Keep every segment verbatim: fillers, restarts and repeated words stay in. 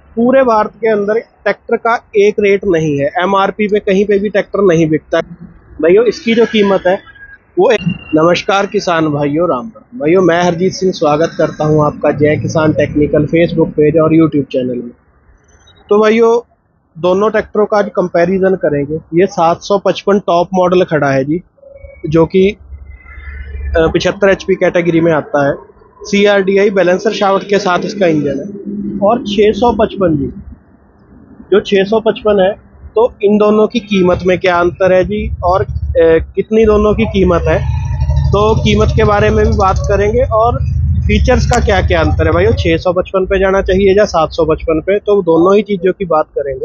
पूरे भारत के अंदर ट्रैक्टर का एक रेट नहीं है, एमआरपी पे कहीं पे भी ट्रैक्टर नहीं बिकता भाइयों। इसकी जो कीमत है वो एक... नमस्कार किसान भाइयों, राम राम भाइयों। मैं हरजीत सिंह स्वागत करता हूं आपका Jai Kisan technical Facebook page और यूट्यूब चैनल में। तो भाइयों, दोनों ट्रैक्टरों का आज कंपैरिजन करेंगे। ये सात सौ पचपन टॉप मॉडल खड़ा है जी, जो कि पिछहत्तर एच पी कैटेगरी में आता है। C R D I balancer shaft के साथ इसका इंजन है। और छः सौ पचपन जी, जो छः सौ पचपन है, तो इन दोनों की कीमत में क्या अंतर है जी, और ए, कितनी दोनों की कीमत है, तो कीमत के बारे में भी बात करेंगे। और फीचर्स का क्या क्या अंतर है भाई, छः सौ पचपन पे जाना चाहिए या सात सौ पचपन पे, तो दोनों ही चीज़ों की बात करेंगे।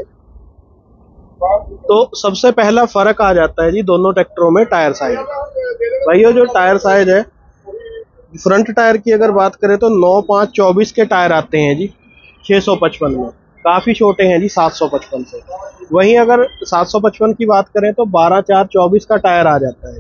तो सबसे पहला फ़र्क आ जाता है जी दोनों ट्रैक्टरों में टायर साइज। भाइयों, जो टायर साइज है, फ्रंट टायर की अगर बात करें तो नौ पाँच चौबीस के टायर आते हैं जी छः सौ पचपन में, काफ़ी छोटे हैं जी सात सौ पचपन से। वहीं अगर सात सौ पचपन की बात करें तो बारह चार चौबीस का टायर आ जाता है।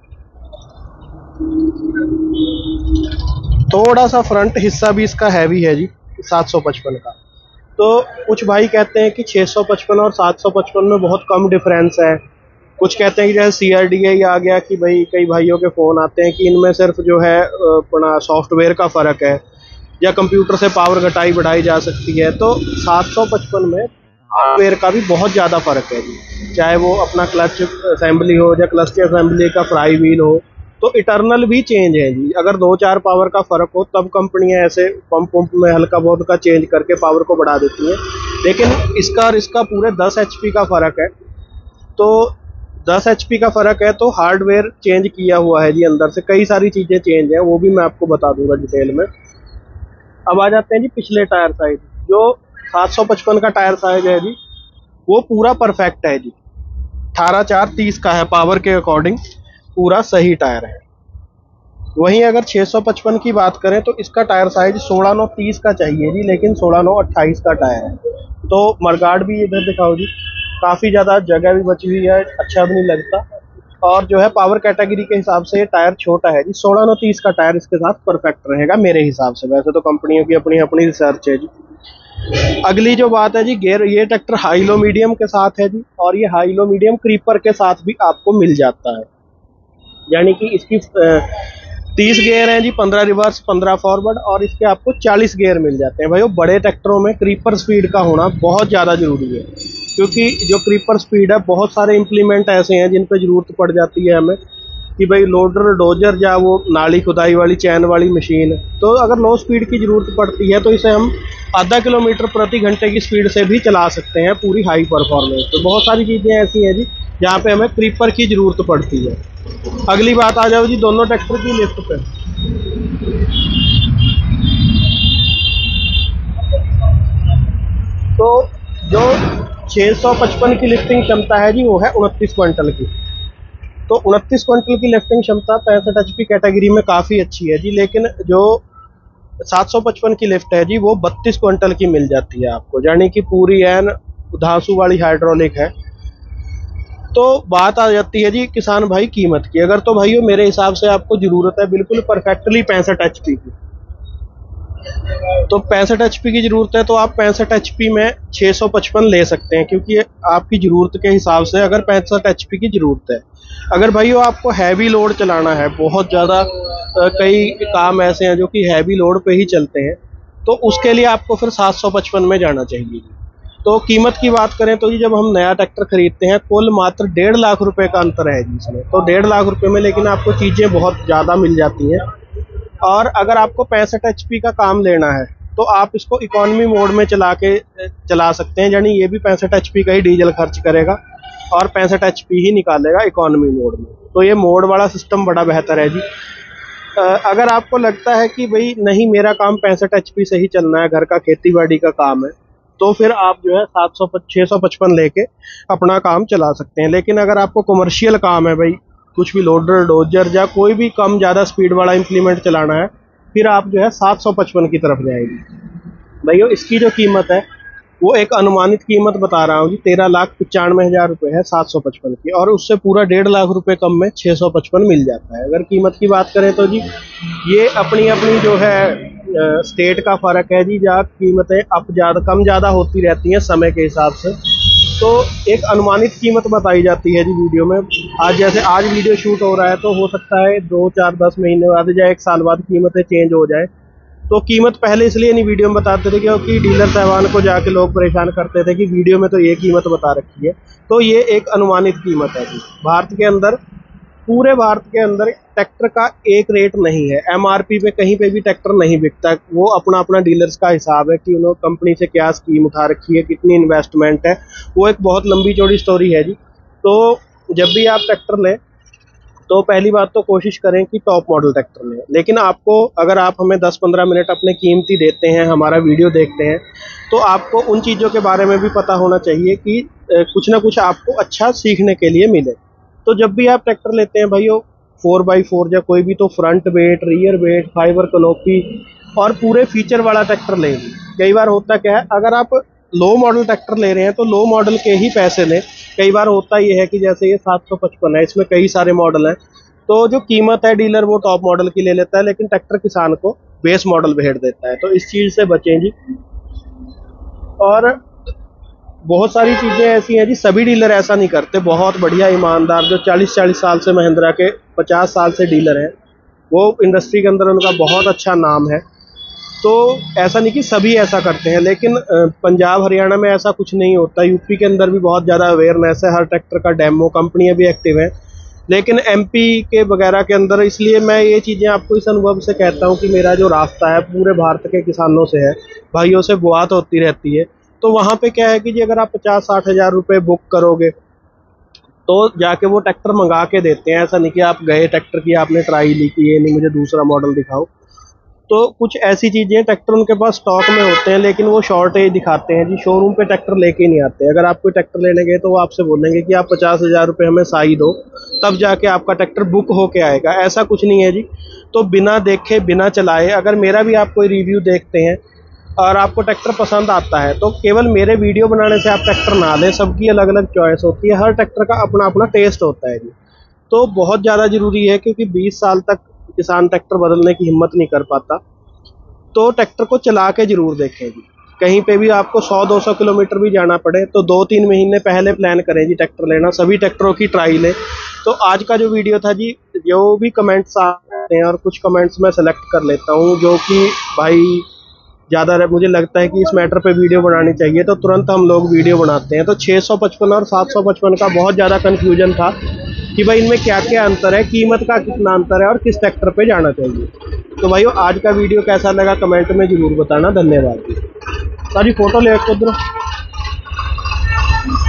थोड़ा सा फ्रंट हिस्सा भी इसका हैवी है जी सात सौ पचपन का। तो कुछ भाई कहते हैं कि छः सौ पचपन और सात सौ पचपन में बहुत कम डिफरेंस है। कुछ कहते हैं कि जैसे सी आर डी आई आ गया, कि भाई कई भाइयों के फ़ोन आते हैं कि इनमें सिर्फ जो है अपना सॉफ्टवेयर का फ़र्क है या कंप्यूटर से पावर घटाई बढ़ाई जा सकती है। तो सात सौ पचपन में हार्डवेयर का भी बहुत ज़्यादा फ़र्क है जी, चाहे वो अपना क्लच असेंबली हो या क्लच असेंबली का फ्राई व्हील हो, तो इटर्नल भी चेंज है जी। अगर दो चार पावर का फ़र्क हो तब कंपनियां ऐसे पंप पंप में हल्का बहुत का चेंज करके पावर को बढ़ा देती हैं, लेकिन इसका और इसका पूरे दस एच पी का फ़र्क है। तो दस एच पी का फ़र्क है, तो हार्डवेयर चेंज किया हुआ है जी, अंदर से कई सारी चीज़ें चेंज हैं, वो भी मैं आपको बता दूंगा डिटेल में। अब आ जाते हैं जी पिछले टायर साइज। जो सात सौ पचपन का टायर साइज है जी, वो पूरा परफेक्ट है जी, अठारह चार तीस का है, पावर के अकॉर्डिंग पूरा सही टायर है। वहीं अगर छः सौ पचपन की बात करें तो इसका टायर साइज सोलह नौ तीस का चाहिए जी, लेकिन सोलह नौ अट्ठाईस का टायर है। तो मडगार्ड भी इधर दिखाओ जी, काफ़ी ज़्यादा जगह भी बची हुई है, अच्छा भी नहीं लगता। और जो है पावर कैटेगरी के हिसाब से ये टायर छोटा है जी, सोलह नौ तीस का टायर इसके साथ परफेक्ट रहेगा मेरे हिसाब से। वैसे तो कंपनियों की अपनी अपनी रिसर्च है जी। अगली जो बात है जी गेयर, ये ट्रैक्टर हाई लो मीडियम के साथ है जी, और ये हाई लो मीडियम क्रीपर के साथ भी आपको मिल जाता है। यानी कि इसकी तीस गेयर हैं जी, पंद्रह रिवर्स पंद्रह फॉरवर्ड, और इसके आपको चालीस गेयर मिल जाते हैं। भाई बड़े ट्रैक्टरों में क्रीपर स्पीड का होना बहुत ज़्यादा ज़रूरी है, क्योंकि जो क्रीपर स्पीड है, बहुत सारे इम्प्लीमेंट ऐसे हैं जिन पर ज़रूरत पड़ जाती है हमें, कि भाई लोडर डोजर या वो नाली खुदाई वाली चैन वाली मशीन, तो अगर लो स्पीड की ज़रूरत पड़ती है तो इसे हम आधा किलोमीटर प्रति घंटे की स्पीड से भी चला सकते हैं, पूरी हाई परफॉर्मेंस। तो बहुत सारी चीज़ें ऐसी हैं जी जहाँ पे हमें क्रीपर की ज़रूरत पड़ती है। अगली बात आ जाओ जी दोनों ट्रैक्टर की लिफ्ट पे। तो जो छः सौ पचपन की लिफ्टिंग क्षमता है जी, वो है उनतीस क्विंटल की। तो उनतीस क्विंटल की लिफ्टिंग क्षमता पैंसठ एच पी कैटेगरी में काफ़ी अच्छी है जी, लेकिन जो सात सौ पचपन की लिफ्ट है जी, वो बत्तीस क्विंटल की मिल जाती है आपको, यानी कि पूरी एन धांसू वाली हाइड्रोलिक है। तो बात आ जाती है जी किसान भाई कीमत की। अगर तो भाइयों मेरे हिसाब से आपको ज़रूरत है बिल्कुल परफेक्टली पैंसठ एच पी की, तो पैंसठ एच पी की ज़रूरत है तो आप पैंसठ एच पी में छः सौ पचपन ले सकते हैं, क्योंकि आपकी ज़रूरत के हिसाब से अगर पैंसठ एच पी की ज़रूरत है। अगर भाइयों आपको हैवी लोड चलाना है, बहुत ज़्यादा कई काम ऐसे हैं जो कि हैवी लोड पे ही चलते हैं, तो उसके लिए आपको फिर सात सौ पचपन में जाना चाहिए। तो कीमत की बात करें तो जी जब हम नया ट्रैक्टर खरीदते हैं, कुल मात्र डेढ़ लाख रुपए का अंतर है जी इसमें। तो डेढ़ लाख रुपए में लेकिन आपको चीज़ें बहुत ज़्यादा मिल जाती हैं। और अगर आपको पैंसठ एच पी का काम लेना है तो आप इसको इकोनॉमी मोड में चला के चला सकते हैं, यानी ये भी पैंसठ एच पी का ही डीजल खर्च करेगा और पैंसठ एच पी ही निकालेगा इकोनॉमी मोड में। तो ये मोड वाला सिस्टम बड़ा बेहतर है जी। अगर आपको लगता है कि भाई नहीं मेरा काम पैंसठ एच पी से ही चलना है, घर का खेती बाड़ी का काम है, तो फिर आप जो है सात सौ छः सौ पचपन लेके अपना काम चला सकते हैं। लेकिन अगर आपको कमर्शियल काम है, भाई कुछ भी लोडर डोजर या कोई भी कम ज़्यादा स्पीड वाला इम्प्लीमेंट चलाना है, फिर आप जो है सात सौ पचपन की तरफ जाएंगे। भैया इसकी जो कीमत है वो एक अनुमानित कीमत बता रहा हूँ जी, तेरह लाख पचानवे हज़ार रुपये है सात सौ पचपन की, और उससे पूरा डेढ़ लाख रुपए कम में छः सौ पचपन मिल जाता है। अगर कीमत की बात करें तो जी ये अपनी अपनी जो है स्टेट का फ़र्क है जी, जहाँ कीमतें अप ज़्यादा कम ज़्यादा होती रहती हैं समय के हिसाब से। तो एक अनुमानित कीमत बताई जाती है जी वीडियो में। आज जैसे आज वीडियो शूट हो रहा है तो हो सकता है दो चार दस महीने बाद या एक साल बाद कीमतें चेंज हो जाए। तो कीमत पहले इसलिए नहीं वीडियो में बताते थे क्योंकि डीलर साहबान को जाके लोग परेशान करते थे कि वीडियो में तो ये कीमत बता रखी है। तो ये एक अनुमानित कीमत है जी। भारत के अंदर, पूरे भारत के अंदर ट्रैक्टर का एक रेट नहीं है। एमआरपी पे कहीं पे भी ट्रैक्टर नहीं बिकता। वो अपना अपना डीलर्स का हिसाब है कि उन्होंने कंपनी से क्या स्कीम उठा रखी है, कितनी इन्वेस्टमेंट है, वो एक बहुत लंबी चौड़ी स्टोरी है जी। तो जब भी आप ट्रैक्टर लें तो पहली बात तो कोशिश करें कि टॉप मॉडल ट्रैक्टर लें। लेकिन आपको, अगर आप हमें दस पंद्रह मिनट अपने कीमती देते हैं, हमारा वीडियो देखते हैं, तो आपको उन चीज़ों के बारे में भी पता होना चाहिए कि कुछ ना कुछ आपको अच्छा सीखने के लिए मिले। तो जब भी आप ट्रैक्टर लेते हैं भाइयों, फोर बाई फोर या कोई भी, तो front weight, rear weight, fibre canopy और पूरे फीचर वाला ट्रैक्टर लें। कई बार होता क्या है, अगर आप लो मॉडल ट्रैक्टर ले रहे हैं तो लो मॉडल के ही पैसे लें। कई बार होता ये है कि जैसे ये सात सौ पचपन है, इसमें कई सारे मॉडल हैं, तो जो कीमत है डीलर वो टॉप मॉडल की ले लेता है, लेकिन ट्रैक्टर किसान को बेस मॉडल भेज देता है। तो इस चीज़ से बचें जी। और बहुत सारी चीज़ें ऐसी हैं जी, सभी डीलर ऐसा नहीं करते। बहुत बढ़िया ईमानदार जो चालीस चालीस साल से, महिंद्रा के पचास साल से डीलर हैं, वो इंडस्ट्री के अंदर उनका बहुत अच्छा नाम है। तो ऐसा नहीं कि सभी ऐसा करते हैं, लेकिन पंजाब हरियाणा में ऐसा कुछ नहीं होता। यूपी के अंदर भी बहुत ज़्यादा अवेयरनेस है, हर ट्रैक्टर का डेमो, कंपनियां भी एक्टिव हैं। लेकिन एमपी के वगैरह के अंदर, इसलिए मैं ये चीज़ें आपको इस अनुभव से कहता हूँ कि मेरा जो रास्ता है पूरे भारत के किसानों से है, भाइयों से बात होती रहती है। तो वहाँ पे क्या है कि जी अगर आप पचास साठ हज़ार रुपये बुक करोगे तो जाके वो ट्रैक्टर मंगा के देते हैं। ऐसा नहीं कि आप गए ट्रैक्टर की, आपने ट्राई ली कि ये नहीं मुझे दूसरा मॉडल दिखाओ। तो कुछ ऐसी चीज़ें, ट्रैक्टर उनके पास स्टॉक में होते हैं लेकिन वो शॉर्टेज दिखाते हैं जी, शोरूम पे ट्रैक्टर लेके नहीं आते। अगर आप कोई ट्रैक्टर लेने गए तो वो आपसे बोलेंगे कि आप पचास हज़ार रुपये हमें साई दो, तब जाके आपका ट्रैक्टर बुक होके आएगा। ऐसा कुछ नहीं है जी। तो बिना देखे बिना चलाए, अगर मेरा भी आप कोई रिव्यू देखते हैं और आपको ट्रैक्टर पसंद आता है तो केवल मेरे वीडियो बनाने से आप ट्रैक्टर ना लें। सबकी अलग अलग चॉइस होती है, हर ट्रैक्टर का अपना अपना टेस्ट होता है जी। तो बहुत ज़्यादा ज़रूरी है, क्योंकि बीस साल तक किसान ट्रैक्टर बदलने की हिम्मत नहीं कर पाता। तो ट्रैक्टर को चला के ज़रूर देखें जी। कहीं पे भी आपको सौ दो सौ किलोमीटर भी जाना पड़े तो दो तीन महीने पहले प्लान करें जी ट्रैक्टर लेना। सभी ट्रैक्टरों की ट्राई लें। तो आज का जो वीडियो था जी, जो भी कमेंट्स आते हैं, और कुछ कमेंट्स मैं सेलेक्ट कर लेता हूँ जो कि भाई ज़्यादा मुझे लगता है कि इस मैटर पे वीडियो बनानी चाहिए, तो तुरंत हम लोग वीडियो बनाते हैं। तो छः सौ पचपन और सात सौ पचपन का बहुत ज़्यादा कन्फ्यूजन था कि भाई इनमें क्या क्या अंतर है, कीमत का कितना अंतर है और किस ट्रैक्टर पे जाना चाहिए। तो भाइयों आज का वीडियो कैसा लगा कमेंट में ज़रूर बताना। धन्यवाद जी। सारी फ़ोटो ले उधर।